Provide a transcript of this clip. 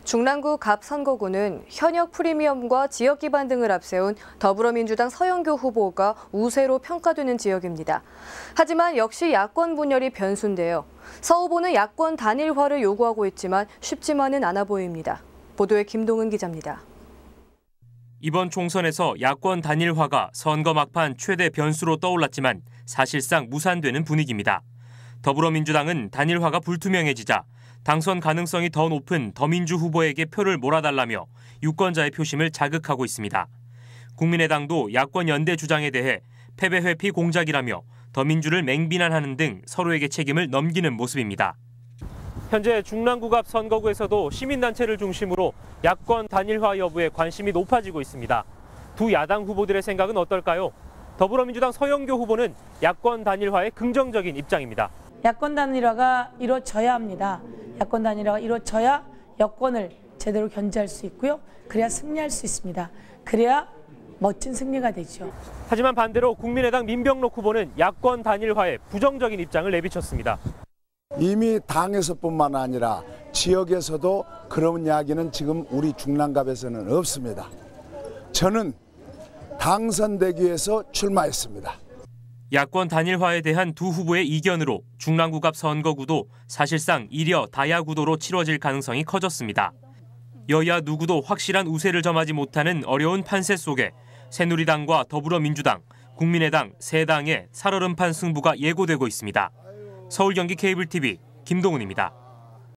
중랑구 갑 선거구는 현역 프리미엄과 지역 기반 등을 앞세운 더불어민주당 서영교 후보가 우세로 평가되는 지역입니다. 하지만 역시 야권 분열이 변수인데요. 서 후보는 야권 단일화를 요구하고 있지만 쉽지만은 않아 보입니다. 보도에 김동은 기자입니다. 이번 총선에서 야권 단일화가 선거 막판 최대 변수로 떠올랐지만 사실상 무산되는 분위기입니다. 더불어민주당은 단일화가 불투명해지자 당선 가능성이 더 높은 더민주 후보에게 표를 몰아달라며 유권자의 표심을 자극하고 있습니다. 국민의당도 야권 연대 주장에 대해 패배 회피 공작이라며 더민주를 맹비난하는 등 서로에게 책임을 넘기는 모습입니다. 현재 중랑구갑 선거구에서도 시민단체를 중심으로 야권 단일화 여부에 관심이 높아지고 있습니다. 두 야당 후보들의 생각은 어떨까요? 더불어민주당 서영교 후보는 야권 단일화에 긍정적인 입장입니다. 야권 단일화가 이루어져야 합니다. 야권 단일화가 이루어져야 여권을 제대로 견제할 수 있고요. 그래야 승리할 수 있습니다. 그래야 멋진 승리가 되죠. 하지만 반대로 국민의당 민병록 후보는 야권 단일화에 부정적인 입장을 내비쳤습니다. 이미 당에서뿐만 아니라 지역에서도 그런 이야기는 지금 우리 중랑갑에서는 없습니다. 저는 당선되기 위해서 출마했습니다. 야권 단일화에 대한 두 후보의 이견으로 중랑구갑 선거구도 사실상 일여 다야구도로 치러질 가능성이 커졌습니다. 여야 누구도 확실한 우세를 점하지 못하는 어려운 판세 속에 새누리당과 더불어민주당, 국민의당 세 당의 살얼음판 승부가 예고되고 있습니다. 서울 경기 케이블 TV 김동훈입니다.